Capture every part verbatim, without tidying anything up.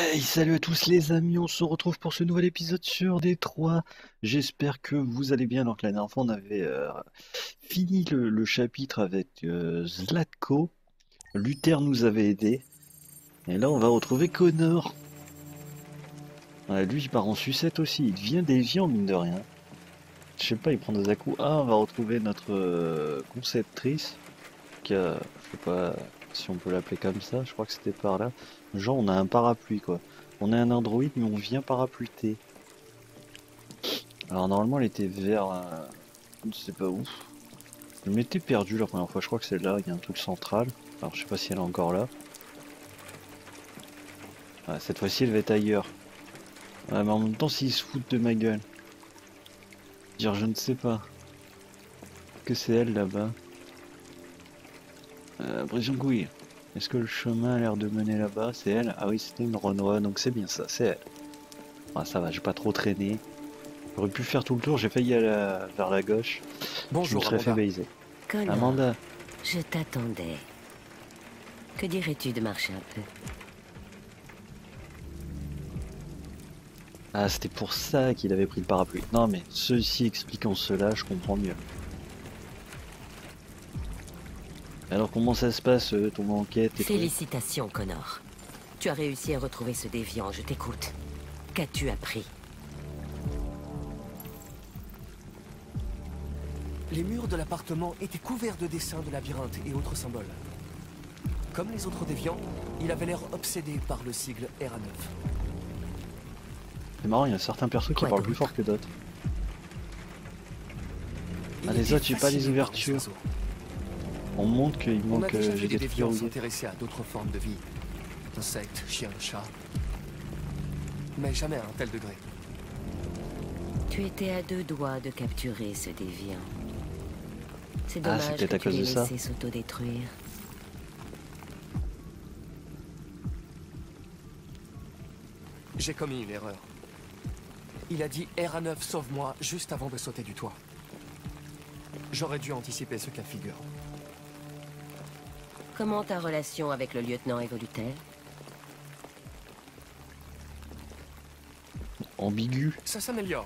Hey, salut à tous les amis, on se retrouve pour ce nouvel épisode sur Détroit. J'espère que vous allez bien. Donc la dernière fois on avait euh, fini le, le chapitre avec euh, Zlatko. Luther nous avait aidé. Et là on va retrouver Connor. Ouais, lui il part en sucette aussi, il devient déviant mine de rien. Je sais pas, il prend des à-coups. Ah, on va retrouver notre euh, conceptrice. Qui a, je sais pas si on peut l'appeler comme ça, je crois que c'était par là. Genre on a un parapluie quoi. On est un androïde mais on vient parapluiter. Alors normalement elle était vers, euh, je ne sais pas où. Je m'étais perdu la première fois, je crois que c'est là, il y a un truc central. Alors je sais pas si elle est encore là. Ah, cette fois-ci elle va être ailleurs. Ouais, mais en même temps s'ils se foutent de ma gueule. Dire je ne sais pas. Que c'est elle là-bas. Euh, Brisongouille. Est-ce que le chemin a l'air de mener là-bas? C'est elle? Ah oui c'était une Renoir, donc c'est bien ça, c'est elle. Ah ça va, j'ai pas trop traîné. J'aurais pu faire tout le tour, j'ai failli aller à- vers la gauche. Je me Bonjour, serais fait Amanda. baiser. Connor, Amanda. je t'attendais. Que dirais-tu de marcher un peu? Ah, c'était pour ça qu'il avait pris le parapluie. Non, mais ceci expliquant cela, je comprends mieux. Alors, comment ça se passe, euh, ton enquête et tout? Félicitations, Connor. Tu as réussi à retrouver ce déviant, je t'écoute. Qu'as-tu appris? Les murs de l'appartement étaient couverts de dessins de labyrinthes et autres symboles. Comme les autres déviants, il avait l'air obsédé par le sigle R A neuf. C'est marrant, il y a certains persos qui Quoi parlent plus d'autre? fort que d'autres. Il Ah, les était autres, j'ai pas les fasciné par ouvertures. oiseaux. On montre qu'il On a manque, déjà euh, vu j'ai des des trucs déviants verrouillés. s'intéresser à d'autres formes de vie. Insectes, chiens, chats. Mais jamais à un tel degré. Tu étais à deux doigts de capturer ce déviant. C'est Ah, dommage c'est peut-être que à tu cause l'aies de ça. laissé s'autodétruire. J'ai commis une erreur. Il a dit R A neuf sauve-moi juste avant de sauter du toit. J'aurais dû anticiper ce cas de figure. Comment ta relation avec le lieutenant évolue-t-elle? Ambigu. Ça s'améliore.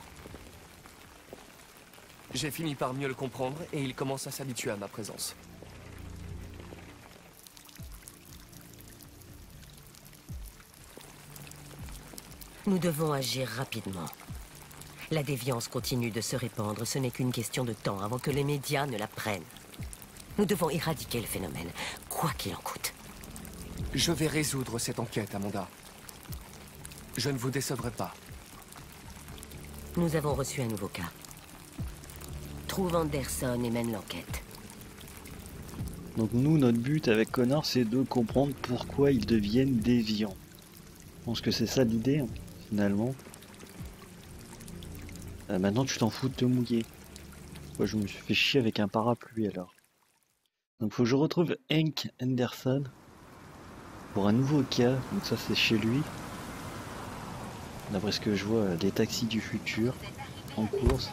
J'ai fini par mieux le comprendre et il commence à s'habituer à ma présence. Nous devons agir rapidement. La déviance continue de se répandre, ce n'est qu'une question de temps avant que les médias ne la prennent. Nous devons éradiquer le phénomène, quoi qu'il en coûte. Je vais résoudre cette enquête, Amanda. Je ne vous décevrai pas. Nous avons reçu un nouveau cas. Trouve Anderson et mène l'enquête. Donc nous, notre but avec Connor, c'est de comprendre pourquoi ils deviennent déviants. Je pense que c'est ça l'idée, hein, finalement. Euh, maintenant, tu t'en fous de te mouiller. Moi, je me suis fait chier avec un parapluie, alors. Donc faut que je retrouve Hank Anderson pour un nouveau cas. Donc ça, c'est chez lui. D'après ce que je vois, euh, des taxis du futur en course.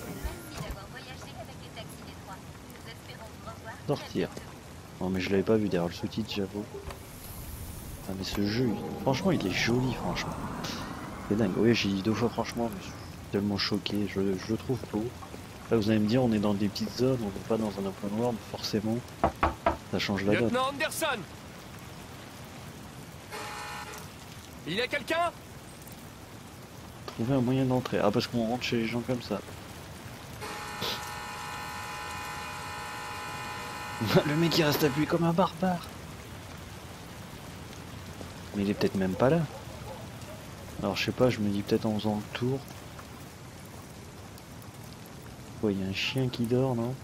Sortir. Non mais je l'avais pas vu derrière le sous-titre, j'avoue. Ah mais ce jeu, il- franchement il est joli, franchement. C'est dingue. Oui, j'ai dit deux fois franchement, mais je suis tellement choqué, je, je le trouve beau. Là vous allez me dire, on est dans des petites zones, on n'est pas dans un open world, forcément. Ça change la donne. Lieutenant Anderson! Il y a quelqu'un? Trouver un moyen d'entrer. Ah parce qu'on rentre chez les gens comme ça. Le mec il reste appuyé comme un barbare. Mais il est peut-être même pas là. Alors je sais pas, je me dis peut-être en faisant le tour. Ouais, il y a un chien qui dort, non?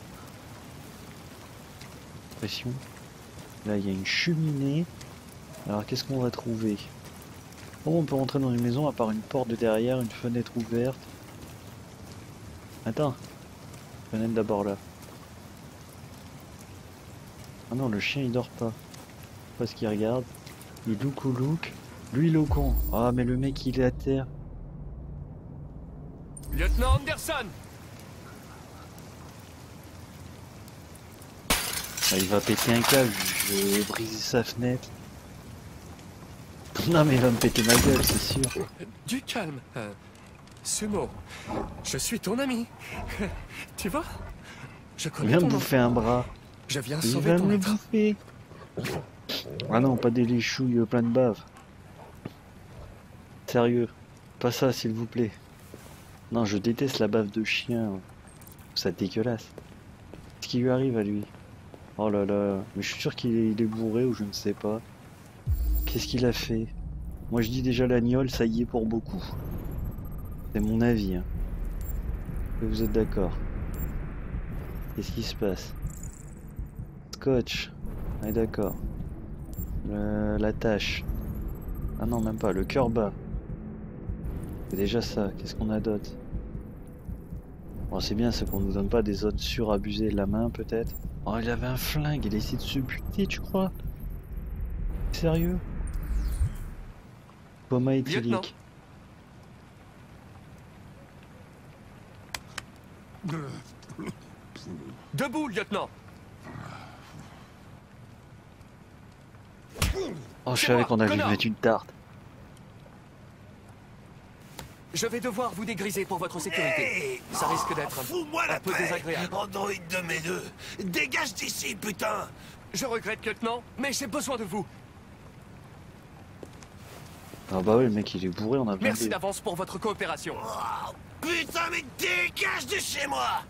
Pression. Là il y a une cheminée. Alors qu'est-ce qu'on va trouver? Comment on peut rentrer dans une maison à part une porte de derrière, une fenêtre ouverte? Attends. Fenêtre d'abord là. Ah non, le chien il dort pas. Parce qu'il regarde. Il look ou look. Lui il est au con. Ah mais le mec il est à terre. Lieutenant Anderson! Ah, il va péter un câble, je vais briser sa fenêtre. Non mais il va me péter ma gueule, c'est sûr. Du calme. Euh, Sumo, je suis ton ami. Tu vois? Je Il connais vient ton me nom. bouffer un bras. Je viens Il sauver va ton me maître. bouffer. Ah non, pas des léchouilles plein de bave. Sérieux, pas ça s'il vous plaît. Non, je déteste la bave de chien. Ça dégueulasse. Qu'est-ce qui lui arrive à lui? Oh là là, mais je suis sûr qu'il est, il est bourré ou je ne sais pas. Qu'est-ce qu'il a fait? Moi je dis déjà l'agnole, ça y est pour beaucoup. C'est mon avis. Hein. Est-ce que vous êtes d'accord? Qu'est-ce qui se passe? Scotch. On est d'accord. Le- La tâche. Ah non, même pas. Le cœur bas. C'est déjà ça. Qu'est-ce qu'on a d'autre? Bon, c'est bien, c'est qu'on nous donne pas des zones surabusées de la main, peut-être. Oh, il avait un flingue. Il a essayé de se buter, tu crois? Sérieux? Coma Lieutenant. éthylique. Debout, lieutenant. Oh, je C'est savais moi, qu'on allait lui connard. mettre une tarte. Je vais devoir vous dégriser pour votre sécurité. Hey Ça risque d'être un, Fous-moi un la peu paix, désagréable. androïde de mes deux. Dégage d'ici, putain. Je regrette, lieutenant, mais j'ai besoin de vous. Ah bah ouais, le mec il est bourré, on a besoin Merci de... d'avance pour votre coopération. Oh, putain, mais dégage de chez moi.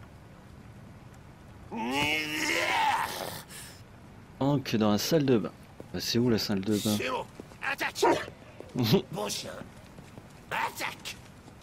Donc dans la salle de bain. Bah, c'est où la salle de bain? C'est bon. Attaque. Bon chien. Attaque.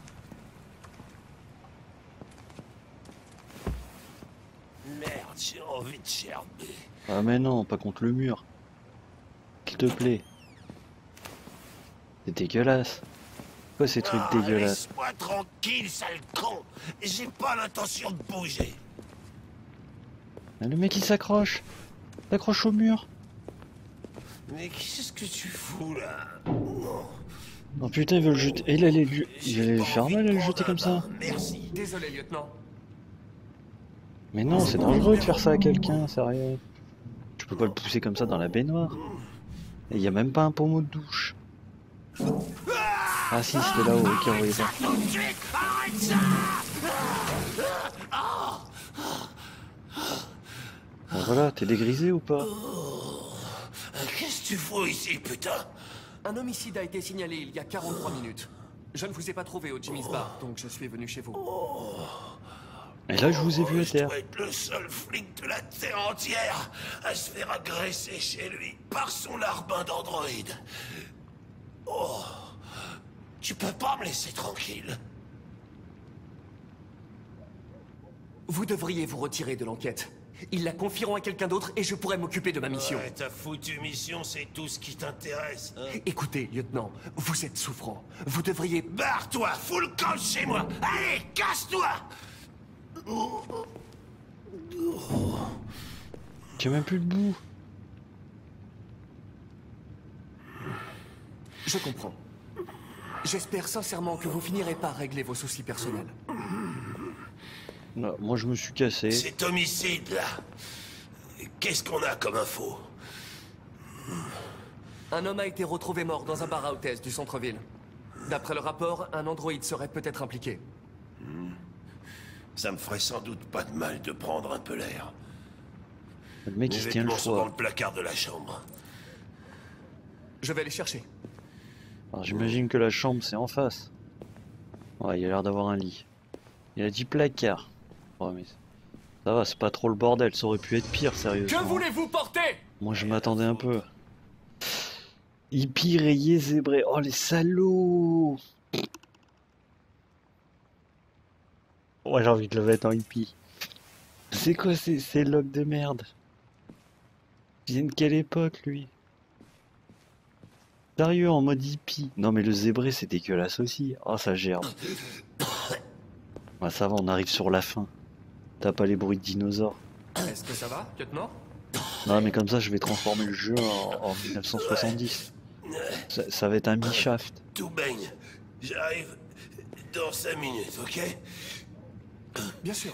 Merde, j'ai envie de gerber. Ah mais non, pas contre le mur. S'il te plaît. C'est dégueulasse. Quoi ces trucs Ah, dégueulasses? laisse-moi tranquille, sale con. J'ai pas l'intention de bouger. Ah, le mec il s'accroche. S'accroche au mur. Mais qu'est-ce que tu fous là? Oh putain, il veut le jeter. Et il allait lui, il allait lui J'ai faire pas mal à envie le de jeter comme prendre un ça. bain, merci. Désolé, lieutenant. Mais non, c'est dangereux de faire ça à quelqu'un, sérieux. Tu peux pas le pousser comme ça dans la baignoire. Et il y a même pas un pommeau de douche. Ah si, c'était là-haut, ok, on voyait pas. Tout de suite, arrête ça! Bon, voilà, t'es dégrisé ou pas? Qu'est-ce que tu fous ici, putain? Un homicide a été signalé il y a quarante-trois minutes. Je ne vous ai pas trouvé au Jimmy's Bar, donc je suis venu chez vous. Et là, je vous ai vu à Je terre. dois être le seul flic de la Terre entière à se faire agresser chez lui par son larbin d'androïde. Oh, tu peux pas me laisser tranquille. Vous devriez vous retirer de l'enquête. Ils la confieront à quelqu'un d'autre et je pourrai m'occuper de ma mission. Ouais, ta foutue mission, c'est tout ce qui t'intéresse. Hein? Écoutez, lieutenant, vous êtes souffrant. Vous devriez... Barre-toi, fous le camp de chez moi. Allez, casse-toi. Tu as même plus de boue. Je comprends. J'espère sincèrement que vous finirez par régler vos soucis personnels. Non, moi, je me suis cassé. Cet homicide, là, qu'est-ce qu'on a comme info? Un homme a été retrouvé mort dans un bar à hôtesse du centre-ville. D'après le rapport, un androïde serait peut-être impliqué. Ça me ferait sans doute pas de mal de prendre un peu l'air. Le mec, il Mes se tient le vêtements sont dans foie. le placard de la chambre. Je vais les chercher. Alors, j'imagine que la chambre, c'est en face. Ouais, il a l'air d'avoir un lit. Il a dit placard. Oh, mais ça va, c'est pas trop le bordel. Ça aurait pu être pire, Que sérieusement. voulez-vous porter? Moi, je m'attendais un peu. Hippie rayé zébré. Oh, les salauds! Ouais, j'ai envie de le mettre en hippie. C'est quoi ces, ces locks de merde? Il vient de quelle époque, lui? Sérieux, en mode hippie? Non, mais le zébré, c'est dégueulasse aussi. Oh, ça gerbe. Ouais, ça va, on arrive sur la fin. T'as pas les bruits de dinosaures. Est-ce que ça va, lieutenant? Non, mais comme ça, je vais transformer le jeu en, en mille neuf cent soixante-dix. Ça, ça va être un mi-shaft. Tout baigne. J'arrive dans cinq minutes, ok? Bien sûr.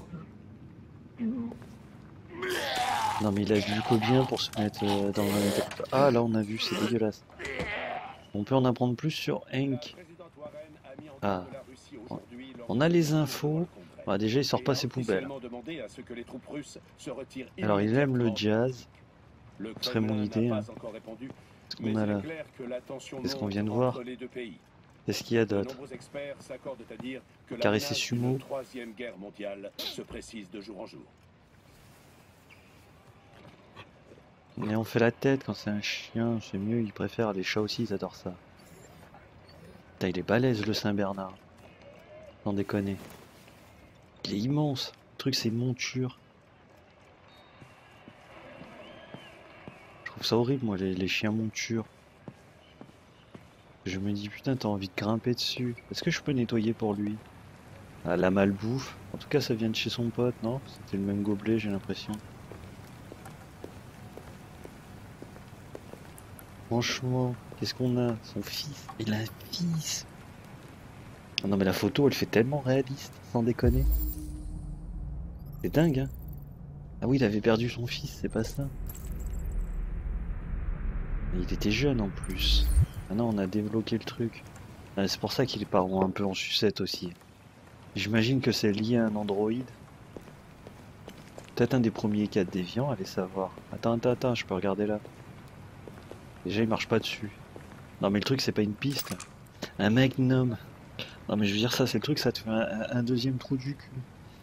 Non, mais il a bu combien pour se mettre euh, dans un état... Ah, là, on a vu, c'est dégueulasse. On peut en apprendre plus sur Hank. Ah, on a les infos. Bah, déjà, il sort pas ses poubelles. Alors, il aime le jazz. Ce serait mon idée. Hein. Qu'est-ce qu'on a là? Qu'est-ce qu'on vient de voir? Qu'est-ce qu'il y a d'autre? Caresser Sumo. Mais on fait la tête quand c'est un chien, c'est mieux, ils préfèrent. Les chats aussi, ils adorent ça. Putain, il est balèze le Saint-Bernard. Sans déconner. Il est immense. Le truc, c'est une monture. Je trouve ça horrible, moi, les, les chiens montures. Je me dis, putain, t'as envie de grimper dessus. Est-ce que je peux nettoyer pour lui? Ah, la malbouffe. En tout cas, ça vient de chez son pote, non? C'était le même gobelet, j'ai l'impression. Franchement, qu'est-ce qu'on a? Son fils. Il a un fils. Oh non mais la photo, elle fait tellement réaliste, sans déconner. C'est dingue, hein? Ah oui, il avait perdu son fils, c'est pas ça? Mais il était jeune en plus. Ah non, on a débloqué le truc. Ah, c'est pour ça qu'il part un peu en sucette aussi. J'imagine que c'est lié à un androïde. Peut-être un des premiers cas de déviants, allez savoir. Attends, attends, attends, je peux regarder là. Déjà il marche pas dessus. Non mais le truc c'est pas une piste. Un magnum. Non mais je veux dire ça c'est le truc, ça te fait un, un deuxième trou du cul.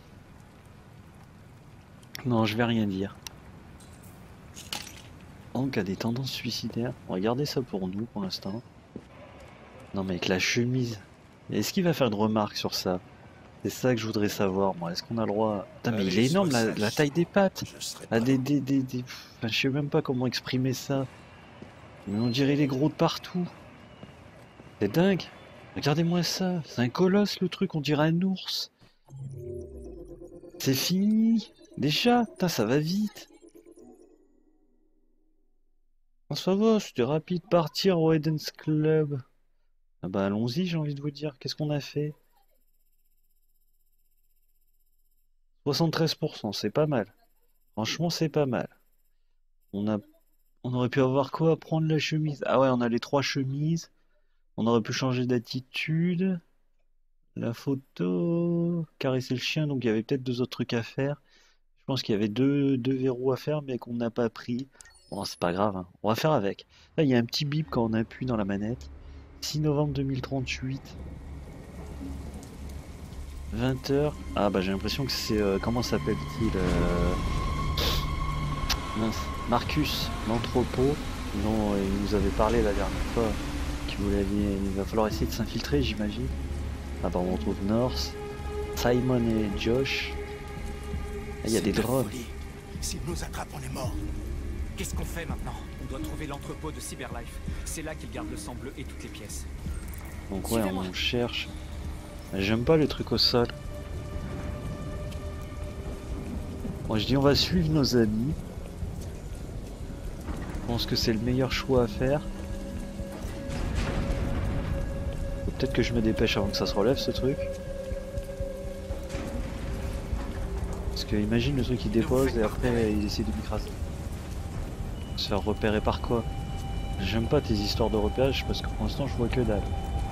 Non je vais rien dire. Donc a des tendances suicidaires. On va garder ça pour nous pour l'instant. Non mais avec la chemise. Est-ce qu'il va faire une remarque sur ça? C'est ça que je voudrais savoir moi. Est-ce qu'on a le droit? Putain mais il est énorme la, la taille des pattes. Ah, des, des, des, des... Enfin, je sais même pas comment exprimer ça. Mais on dirait les gros de partout. C'est dingue. Regardez-moi ça. C'est un colosse le truc. On dirait un ours. C'est fini. Déjà. Putain, ça va vite. Oh, ça va. C'était rapide. Partir au Eden's Club. Ah bah allons-y, j'ai envie de vous dire. Qu'est-ce qu'on a fait? soixante-treize pour cent. C'est pas mal. Franchement, c'est pas mal. On a... On aurait pu avoir quoi? Prendre la chemise. Ah ouais, on a les trois chemises. On aurait pu changer d'attitude. La photo. Caresser le chien. Donc il y avait peut-être deux autres trucs à faire. Je pense qu'il y avait deux, deux verrous à faire, mais qu'on n'a pas pris. Bon, c'est pas grave. Hein. On va faire avec. Là, il y a un petit bip quand on appuie dans la manette. six novembre deux mille trente-huit. vingt heures. Ah bah j'ai l'impression que c'est... Euh, comment s'appelle-t-il euh... Mince. Marcus, l'entrepôt, dont il nous avait parlé la dernière fois, qui voulait, il va falloir essayer de s'infiltrer, j'imagine. Ah bah on retrouve North, Simon et Josh. Ah, il y a des drones. S'ils nous attrapent, on est mort. Qu'est-ce qu'on fait maintenant? On doit trouver l'entrepôt de Cyberlife. C'est là qu'ils gardent le sang bleu et toutes les pièces. Donc ouais, on cherche. J'aime pas les trucs au sol. Moi je dis on va suivre nos amis. Je pense que c'est le meilleur choix à faire. Peut-être que je me dépêche avant que ça se relève ce truc. Parce que imagine le truc il dépose et après il essaie de m'écraser. Se faire repérer par quoi? J'aime pas tes histoires de repérage parce que pour l'instant je vois que dalle.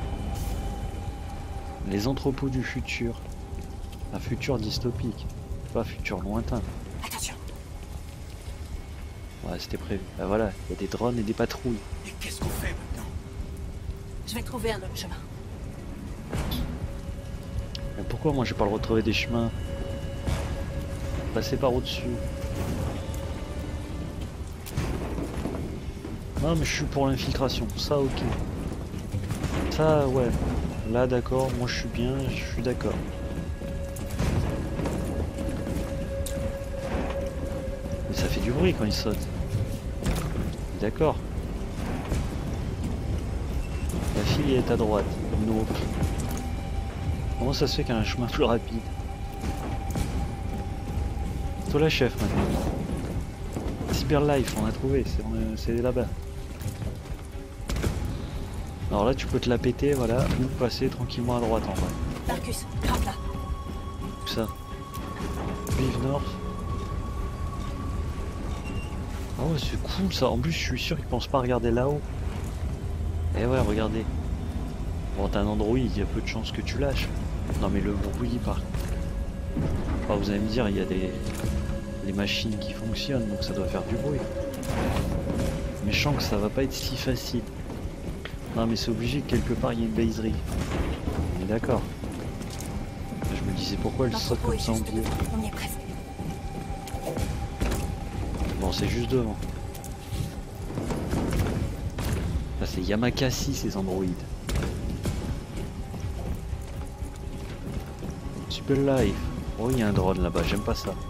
Les entrepôts du futur. Un futur dystopique. Pas futur lointain. Attention. Ouais, c'était prévu. Bah voilà, il y a des drones et des patrouilles. Et qu'est-ce qu'on fait maintenant? Je vais trouver un autre chemin. Mais pourquoi moi j'ai pas le retrouver des chemins? Passer par au-dessus. Non mais je suis pour l'infiltration, ça ok. Ça ouais. Là d'accord, moi je suis bien, je suis d'accord. Mais ça fait du bruit quand il saute. D'accord. La fille est à droite. Nope. Comment ça se fait qu'il y a un chemin plus rapide? Toi la chef maintenant. Cyberlife, on a trouvé, c'est là-bas. Alors là tu peux te la péter, voilà, ou passer tranquillement à droite en vrai. Marcus, grimpe là. Où ça? Vive North. Ah ouais c'est cool ça, en plus je suis sûr qu'ils pensent pas regarder là-haut. Eh ouais, regardez. Bon, t'as un Android, il y a peu de chances que tu lâches. Non mais le bruit par... Enfin, vous allez me dire, il y a des... des machines qui fonctionnent, donc ça doit faire du bruit. Mais je sens que ça va pas être si facile. Non mais c'est obligé que quelque part il y ait une baserie. On est d'accord. Je me disais pourquoi elle saute comme ça en pied. On y est presque. Bon, c'est juste devant. Là c'est Yamakasi ces androïdes. Super Life. Oh, il y a un drone là-bas, j'aime pas ça.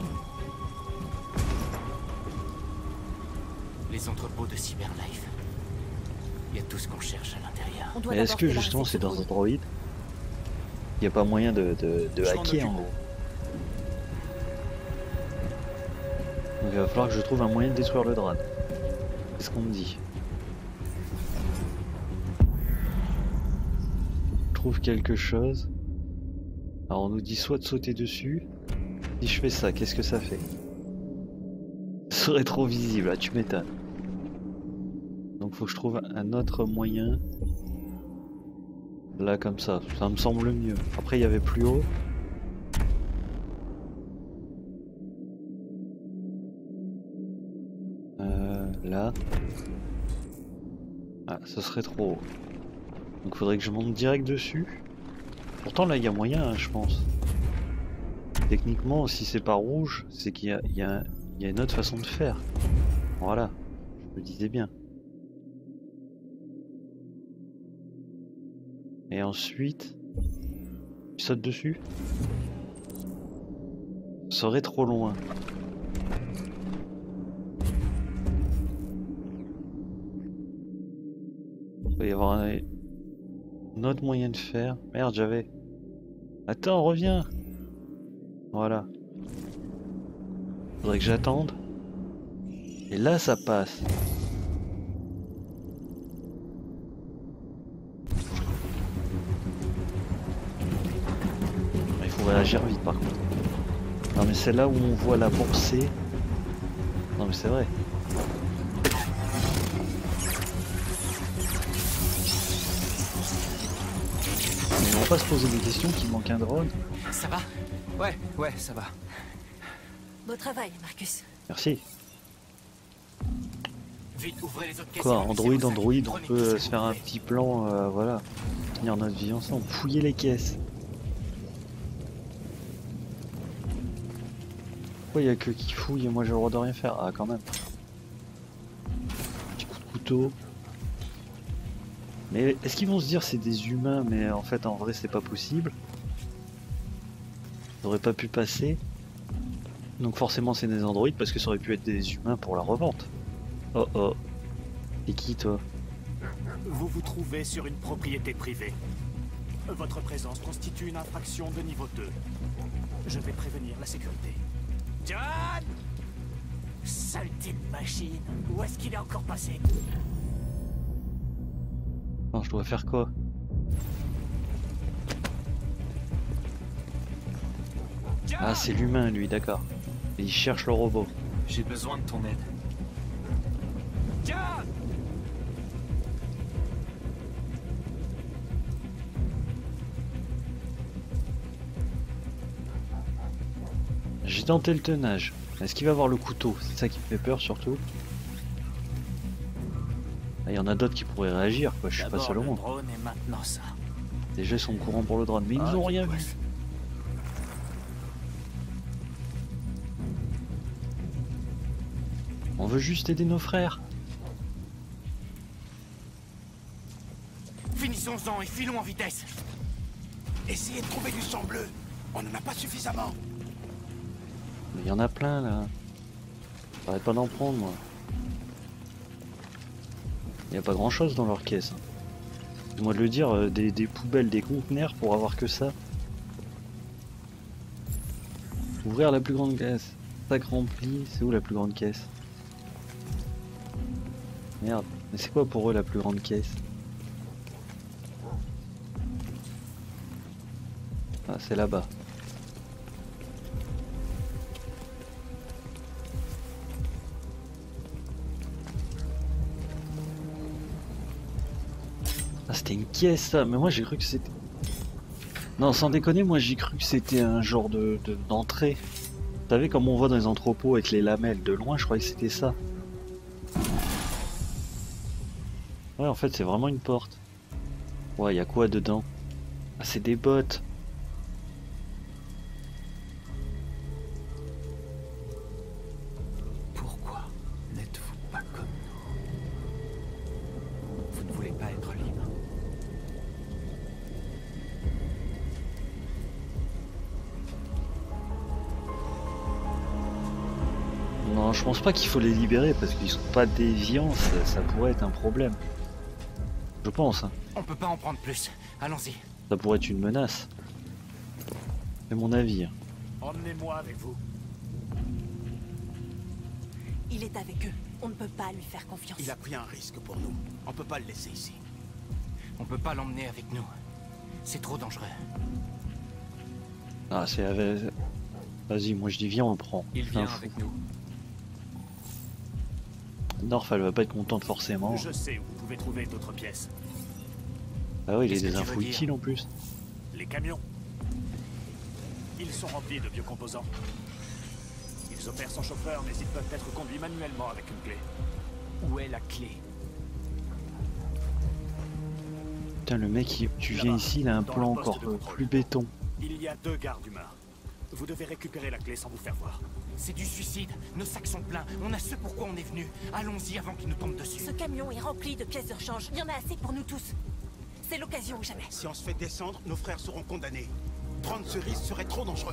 Les entrepôts de Cyberlife. Il y a tout ce qu'on cherche à l'intérieur. On doit Mais est-ce d'abord que débarrasser justement ce c'est dans bruit. Android? Il n'y a pas moyen de, de, de Je m'en hacker en occupe. gros. Donc il va falloir que je trouve un moyen de détruire le drone. C'est ce qu'on me dit. Je trouve quelque chose. Alors on nous dit soit de sauter dessus. Si je fais ça, qu'est-ce que ça fait? Ce serait trop visible, là tu m'étonnes. Donc faut que je trouve un autre moyen. Là comme ça, ça me semble mieux. Après il y avait plus haut. Euh, là. Ah, ce serait trop haut. Donc faudrait que je monte direct dessus. Pourtant là il y a moyen, hein, je pense. Techniquement, si c'est pas rouge, c'est qu'il y a, il y, a, il y a une autre façon de faire. Voilà, je me disais bien. Et ensuite, tu sautes dessus. Ça serait trop loin. Il va y avoir un, un autre moyen de faire. Merde, j'avais. Attends, reviens. Voilà. Faudrait que j'attende. Et là, ça passe. Il faut réagir vite par contre. Non mais c'est là où on voit la bourser. Non mais c'est vrai. Mais on va pas se poser des questions qu'il manque un drone. Ça va? Ouais, ouais, ça va. Beau travail, Marcus. Merci. Vite, ouvrez les autres caisses. Quoi, et Android, ramassez vos Android, sacs. on Prenez peut tout ce euh, que se vous faire un voulez. petit plan, euh, voilà. Tenir notre vie ensemble, fouiller les caisses. Pourquoi il y a que qui fouille et moi j'ai le droit de rien faire? Ah quand même. Petit coup de couteau. Mais est-ce qu'ils vont se dire c'est des humains mais en fait en vrai c'est pas possible? Ça aurait pas pu passer. Donc forcément c'est des androïdes parce que ça aurait pu être des humains pour la revente. Oh oh. C'est qui toi? Vous vous trouvez sur une propriété privée. Votre présence constitue une infraction de niveau deux. Je vais prévenir la sécurité. John! Saleté de machine. Où est-ce qu'il est encore passé? Non, je dois faire quoi? Ah c'est l'humain lui, d'accord. Et il cherche le robot. J'ai besoin de ton aide. John! J'ai tenté le tenage. Est-ce qu'il va avoir le couteau? C'est ça qui me fait peur surtout. Ah, il y en a d'autres qui pourraient réagir, quoi. Je suis pas D'abord seul au le monde. drone et maintenant ça. Déjà ils sont au courant pour le drone, mais ils Ah, nous ont rien vu. angoisse. On veut juste aider nos frères. Finissons-en et filons en vitesse. Essayez de trouver du sang bleu. On n'en a pas suffisamment. Mais il y en a plein là. J'arrête pas d'en prendre moi. Il n'y a pas grand chose dans leur caisse. Moi de le dire, euh, des, des poubelles, des conteneurs pour avoir que ça. Ouvrir la plus grande caisse. Sac rempli, c'est où la plus grande caisse? Merde, mais c'est quoi pour eux la plus grande caisse? Ah, c'est là-bas. Ah, c'était une caisse ça, mais moi j'ai cru que c'était... Non, sans déconner, moi j'ai cru que c'était un genre de de- d'entrée. Vous savez comme on voit dans les entrepôts avec les lamelles de loin, je croyais que c'était ça. Ouais, en fait c'est vraiment une porte. Ouais, y a quoi dedans? Ah, c'est des bottes. Pourquoi n'êtes-vous pas comme nous? Vous ne voulez pas être libre. Non, je pense pas qu'il faut les libérer parce qu'ils sont pas déviants, ça, ça pourrait être un problème. Je pense, hein. On peut pas en prendre plus. Allons-y. Ça pourrait être une menace. C'est mon avis. hein. Emmenez-moi avec vous. Il est avec eux. On ne peut pas lui faire confiance. Il a pris un risque pour nous. On peut pas le laisser ici. On peut pas l'emmener avec nous. C'est trop dangereux. Ah, c'est avec... Vas-y, moi je dis viens, on le prend. Il C'est vient un fou. avec nous. Norf, elle va pas être contente forcément. Je sais où vous pouvez trouver d'autres pièces. Ah oui, il a Qu'est-ce des que tu veux infos dire? utiles en plus. Les camions. Ils sont remplis de biocomposants. Ils opèrent sans chauffeur, mais ils peuvent être conduits manuellement avec une clé. Où est la clé? Putain, le mec, il- tu viens Là-bas, ici, il a un dans plan le poste encore de euh, contrôle. plus béton. Il y a deux gardes humains. Vous devez récupérer la clé sans vous faire voir. C'est du suicide. Nos sacs sont pleins. On a ce pourquoi on est venu. Allons-y avant qu'ils nous tombent dessus. Ce camion est rempli de pièces de rechange. Il y en a assez pour nous tous. C'est l'occasion ou jamais. Si on se fait descendre, nos frères seront condamnés. Prendre ce risque serait trop dangereux.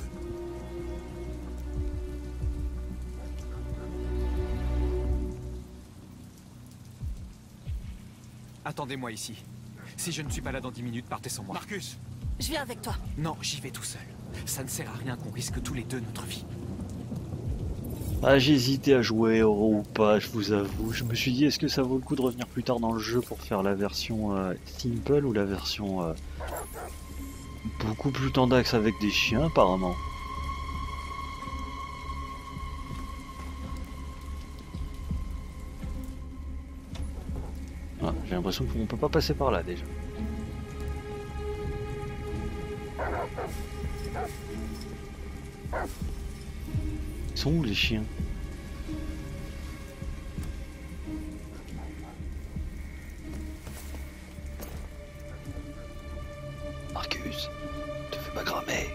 Attendez-moi ici. Si je ne suis pas là dans dix minutes, partez sans moi. Marcus, Je viens avec toi. Non, j'y vais tout seul. Ça ne sert à rien qu'on risque tous les deux notre vie. Ah, j'ai hésité à jouer Euro ou pas, je vous avoue. Je me suis dit, est-ce que ça vaut le coup de revenir plus tard dans le jeu pour faire la version euh, simple ou la version euh, beaucoup plus tendax avec des chiens, apparemment. Ah, j'ai l'impression qu'on peut pas passer par là déjà. Ils sont où les chiens? Marcus, te fais pas cramer.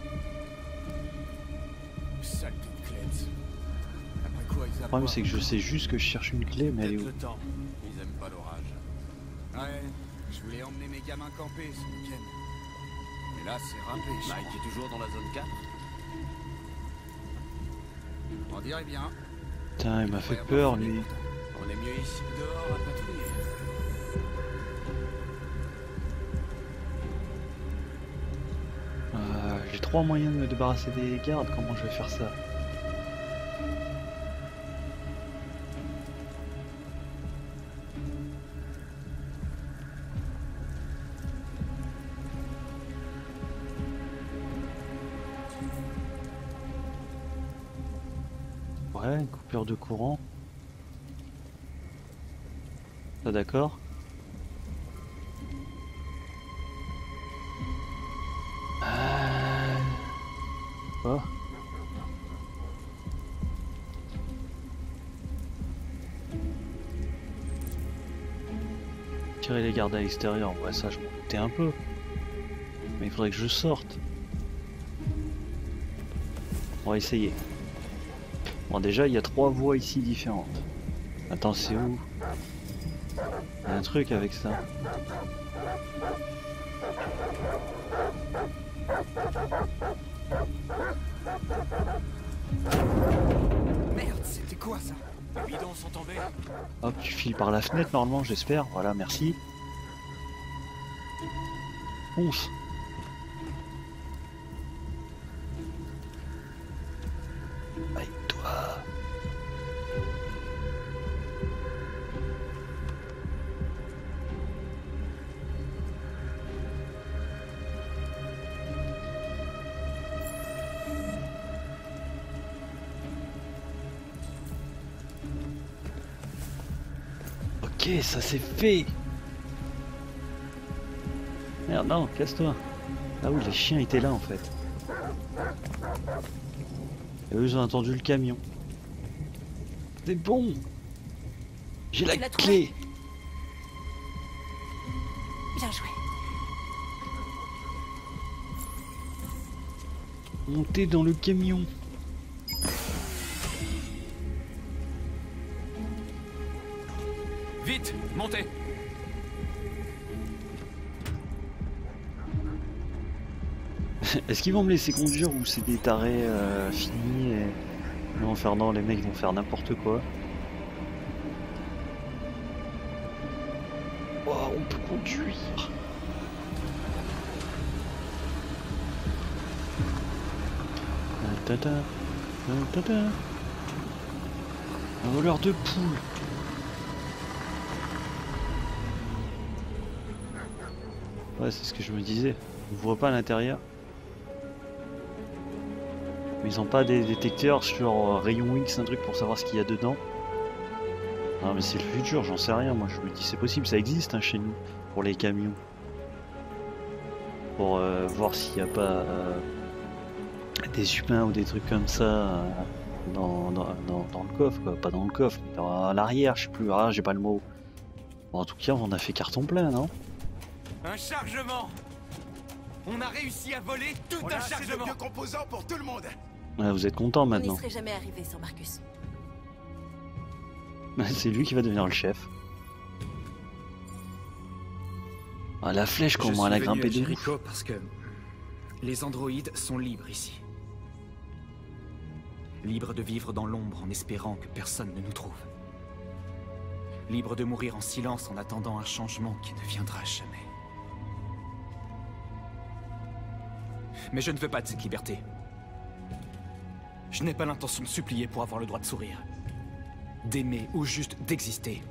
sale de clette. Après quoi, ils Le problème c'est que je sais juste que je cherche une clé, mais elle est où? le temps. Ils aiment pas l'orage. Ouais, je voulais emmener mes gamins camper ce week-end. Mais là, c'est râpé. Mike est toujours dans la zone quatre. On dirait bien. Putain, il m'a fait peur lui. On est mieux ici que dehors à patrouiller. Euh, j'ai trois moyens de me débarrasser des gardes, comment je vais faire ça? Ouais, coupure de courant. Ça d'accord? Euh... Oh. Tirer les gardes à l'extérieur, ouais ça je m'en doutais un peu. Mais il faudrait que je sorte. On va essayer. Bon déjà il y a trois voies ici différentes. Attends c'est où? Il y a un truc avec ça. Merde, c'était quoi ça? Les bidons sont tombés. Hop, tu files par la fenêtre normalement, j'espère. Voilà, merci. Fonce. Aïe, toi. Ok, ça c'est fait. Merde, non, casse-toi. Ah oui, les chiens étaient là en fait. Et eux, ils ont attendu le camion. C'est bon. J'ai la Tu l'as clé. trouvé? Bien joué. Montez dans le camion. Vite, montez. Est-ce qu'ils vont me laisser conduire ou c'est des tarés euh, finis et ils vont faire non, les mecs vont faire n'importe quoi. Wow, on peut conduire. Ta -ta, ta -ta, ta. Un voleur de poules. Ouais, c'est ce que je me disais. On voit pas à l'intérieur. Mais ils ont pas des détecteurs sur euh, rayon X, un truc pour savoir ce qu'il y a dedans. Non mais c'est le futur, j'en sais rien. Moi je me dis c'est possible, ça existe hein, chez nous pour les camions. Pour euh, voir s'il n'y a pas euh, des humains ou des trucs comme ça euh, dans, dans, dans, dans le coffre, quoi. Pas dans le coffre, mais dans, à l'arrière, je sais plus. Ah, j'ai pas le mot. Bon, en tout cas, on a fait carton plein, non? Un chargement. On a réussi à voler tout On un a assez de chargement. vieux composants pour tout le monde. Ouais, vous êtes content On n'y maintenant. serait jamais arrivé sans Marcus. C'est lui qui va devenir le chef. Ah, la flèche, Je comment elle suis a venu grimpé à de ouf. Jericho parce que les androïdes sont libres ici. Libres de vivre dans l'ombre en espérant que personne ne nous trouve. Libres de mourir en silence en attendant un changement qui ne viendra jamais. Mais je ne veux pas de cette liberté. Je n'ai pas l'intention de supplier pour avoir le droit de sourire. D'aimer ou juste d'exister.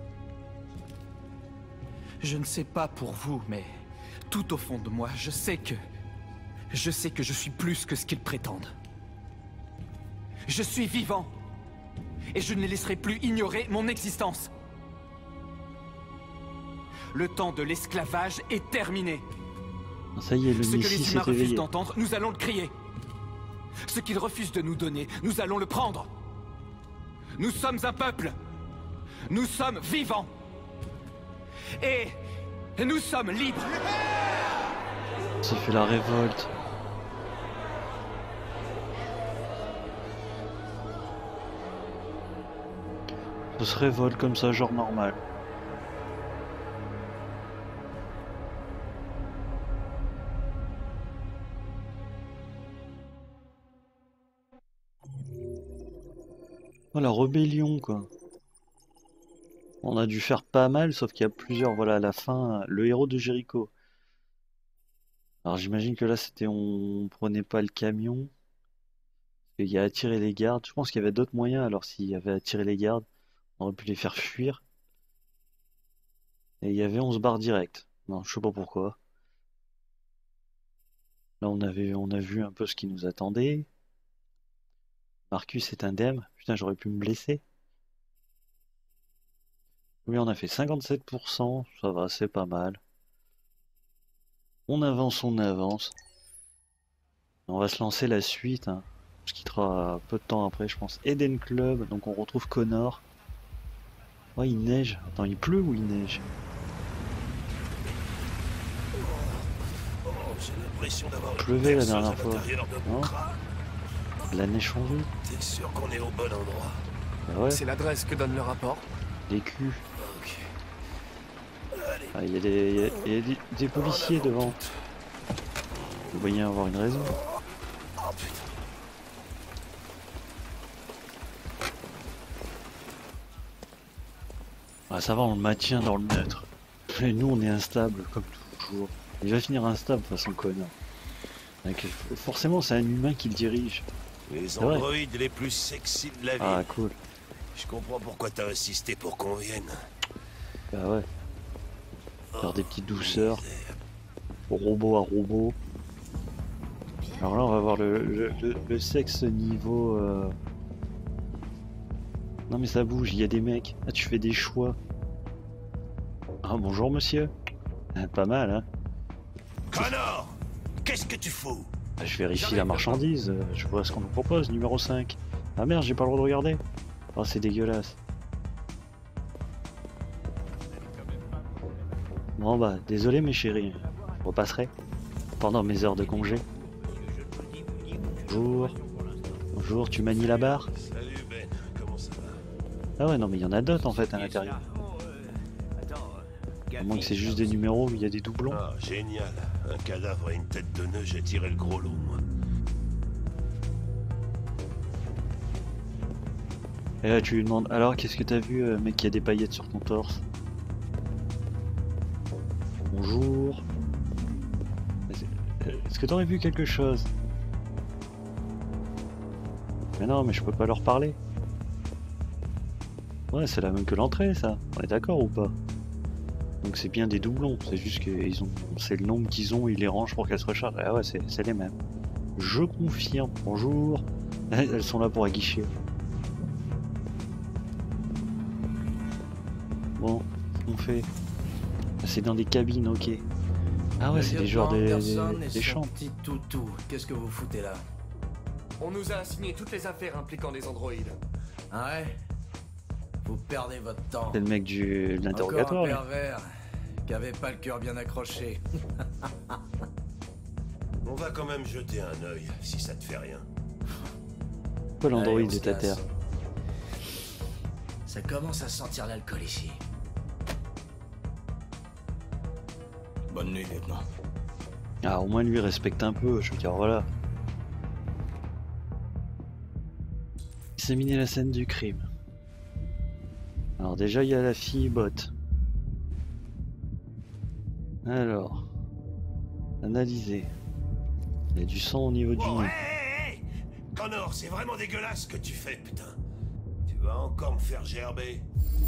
Je ne sais pas pour vous, mais tout au fond de moi, je sais que... Je sais que je suis plus que ce qu'ils prétendent. Je suis vivant. Et je ne les laisserai plus ignorer mon existence. Le temps de l'esclavage est terminé. Ça y est, le Ce que Messie les s'est humains refusent éveillé. d'entendre, nous allons le crier. Ce qu'ils refusent de nous donner, nous allons le prendre. Nous sommes un peuple. Nous sommes vivants. Et nous sommes libres. Ça fait la révolte. Ça se révolte comme ça, genre normal. Oh, la rébellion, quoi. On a dû faire pas mal, sauf qu'il y a plusieurs, voilà, à la fin, le héros de Jericho. Alors j'imagine que là, c'était on prenait pas le camion. Il y a attiré les gardes. Je pense qu'il y avait d'autres moyens, alors s'il y avait attiré les gardes, on aurait pu les faire fuir. Et il y avait on se barre direct. Non, je sais pas pourquoi. Là, on avait, on a vu un peu ce qui nous attendait. Marcus est indemne. Putain, j'aurais pu me blesser. Oui, on a fait cinquante-sept pour cent. Ça va, c'est pas mal. On avance, on avance. On va se lancer la suite. Hein. On se quittera peu de temps après, je pense. Eden Club. Donc on retrouve Connor. Oh, il neige. Attends, il pleut ou il neige? Oh, j'ai l'impression d'avoir Il pleuvait la perceuse à dernière fois. l'intérieur de mon Non? crâne. La neige fondue. T'es sûr qu'on est au bon endroit? Bah ouais, C'est l'adresse que donne le rapport. les culs. Ok. Allez. Ah, il y a des, il y a- il y a des, des policiers devant. Vous voyez avoir une raison. Oh putain. Ah, ça va, on le maintient dans le neutre. Et nous, on est instable, comme toujours. Il va finir instable, de toute façon, Connor. Donc, forcément, c'est un humain qui le dirige. Les vrai. androïdes les plus sexy de la ville. Ah, cool. Je comprends pourquoi t'as insisté pour qu'on vienne. Bah ouais. Faire des petites douceurs. Misère. Robot à robot. Alors là, on va voir le, le, le- le sexe niveau... euh, Non mais ça bouge, il y a des mecs. Ah, tu fais des choix. Ah, bonjour monsieur. Ah, pas mal, hein. Connor, qu'est-ce que tu fous? Bah, je vérifie la marchandise, euh, je vois ce qu'on nous propose, numéro cinq. Ah merde, j'ai pas le droit de regarder. Oh, c'est dégueulasse. Bon bah, désolé mes chéris, je repasserai pendant mes heures de congé. Bonjour. Bonjour, tu manies la barre? Salut Ben, comment ça va? Ah ouais, non mais il y en a d'autres en fait à l'intérieur. À moins que c'est juste des numéros où il y a des doublons. Ah, génial. Un cadavre et une tête de nœud, j'ai tiré le gros lot, moi. Et là tu lui demandes, alors qu'est-ce que t'as vu euh, mec qui a des paillettes sur ton torse? Bonjour. Est-ce que t'aurais vu quelque chose? Mais non, mais je peux pas leur parler. Ouais, c'est la même que l'entrée, ça. On est d'accord ou pas? Donc c'est bien des doublons. C'est juste que ils ont, c'est le nombre qu'ils ont, ils les rangent pour qu'elles se rechargent. Ah ouais, c'est les mêmes. Je confirme. Bonjour. Elles sont là pour aguicher. Bon, qu'est-ce qu'on fait? C'est dans des cabines, ok. Ah ouais, c'est des genres des, des, des chambres. Petit toutou, qu'est-ce que vous foutez là? On nous a assigné toutes les affaires impliquant les androïdes. Ah ouais? Vous perdez votre temps. C'est le mec du, de l'interrogatoire. Encore un pervers qui avait pas le cœur bien accroché. On va quand même jeter un œil, si ça te fait rien. Pourquoi l'androïde est à terre? Ça commence à sentir l'alcool ici. Bonne nuit, lieutenant. Ah, au moins lui respecte un peu, je veux dire, voilà. Examiner la scène du crime. Alors déjà, il y a la fille bot. Alors, analyser. Il y a du sang au niveau du Oh, nez. hey, hey, hey Connor, c'est vraiment dégueulasse ce que tu fais, putain. Tu vas encore me faire gerber.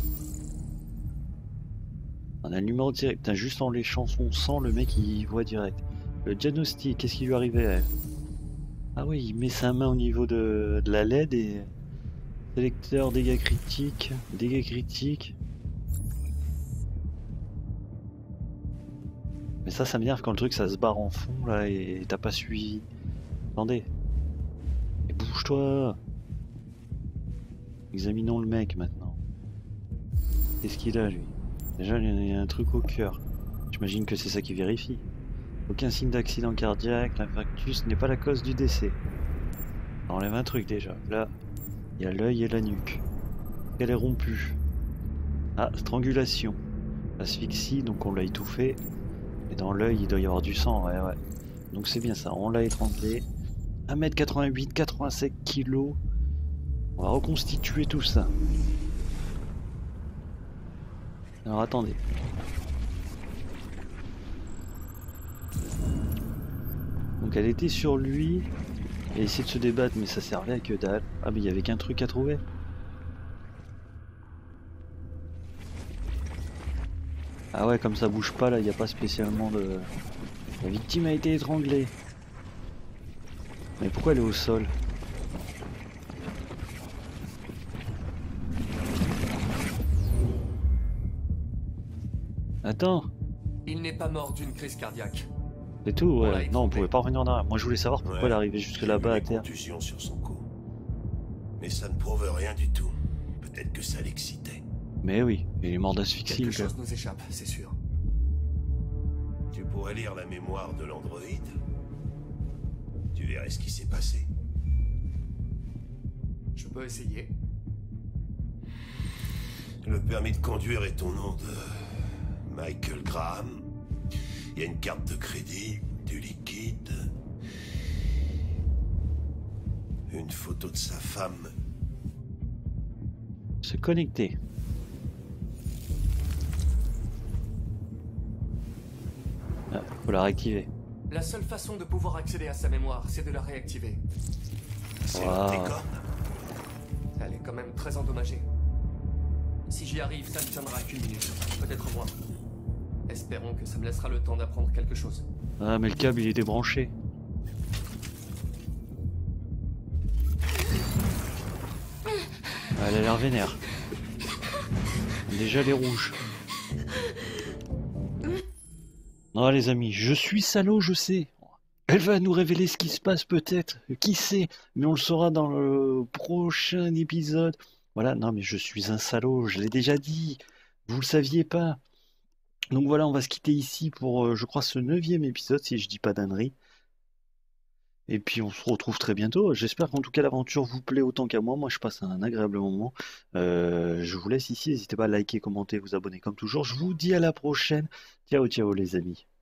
On a le numéro direct. Putain, juste en léchant son sang, le mec il voit direct. Le diagnostic, qu'est-ce qui lui arrivait? Ah oui, il met sa main au niveau de, de la L E D et... Sélecteur, dégâts critiques, dégâts critiques. Mais ça, ça m'énerve quand le truc ça se barre en fond là et t'as pas suivi. Attendez. Et bouge-toi. Examinons le mec maintenant. Qu'est-ce qu'il a lui? Déjà il y a un truc au cœur. J'imagine que c'est ça qui vérifie. Aucun signe d'accident cardiaque, l'infarctus n'est pas la cause du décès. On enlève un truc déjà. Là, il y a l'œil et la nuque. Elle est rompue. Ah, strangulation. Asphyxie, donc on l'a étouffé. Et dans l'œil, il doit y avoir du sang, ouais, ouais. Donc c'est bien ça, on l'a étranglé. un mètre quatre-vingt-huit, quatre-vingt-sept kilos. On va reconstituer tout ça. Alors attendez. Donc elle était sur lui. Et essayer de se débattre, mais ça servait à que dalle. Ah mais il y avait qu'un truc à trouver. Ah ouais, comme ça bouge pas là, il n'y a pas spécialement de... La victime a été étranglée. Mais pourquoi elle est au sol? Attends. Il n'est pas mort d'une crise cardiaque. C'est tout, ouais. Non, on pouvait pas revenir en arrière. Moi je voulais savoir pourquoi Ouais, elle arrivait jusque là-bas à terre. Contusion sur son cou. Mais ça ne prouve rien du tout. Peut-être que ça l'excitait. Mais oui, il est mort d'asphyxie. Quelque chose nous échappe, c'est sûr. Tu pourrais lire la mémoire de l'androïde. Tu verrais ce qui s'est passé. Je peux essayer. Le permis de conduire est au nom de Michael Graham. Il y a une carte de crédit, du liquide, une photo de sa femme. Se connecter. Ah, faut la réactiver. La seule façon de pouvoir accéder à sa mémoire, c'est de la réactiver. C'est Wow. une déconne. Elle est quand même très endommagée. Si j'y arrive, ça ne tiendra qu'une minute, peut-être moins. Espérons que ça me laissera le temps d'apprendre quelque chose. Ah mais le câble il est débranché. Ah, elle a l'air vénère. Déjà les rouges. Non, les amis, je suis salaud, je sais. Elle va nous révéler ce qui se passe peut-être. Qui sait? Mais on le saura dans le prochain épisode. Voilà, non, mais je suis un salaud, je l'ai déjà dit. Vous le saviez pas. Donc voilà, on va se quitter ici pour, euh, je crois, ce neuvième épisode, si je dis pas d'ânerie. Et puis on se retrouve très bientôt. J'espère qu'en tout cas l'aventure vous plaît autant qu'à moi. Moi je passe un agréable moment. Euh, je vous laisse ici. N'hésitez pas à liker, commenter, vous abonner comme toujours. Je vous dis à la prochaine. Ciao ciao les amis.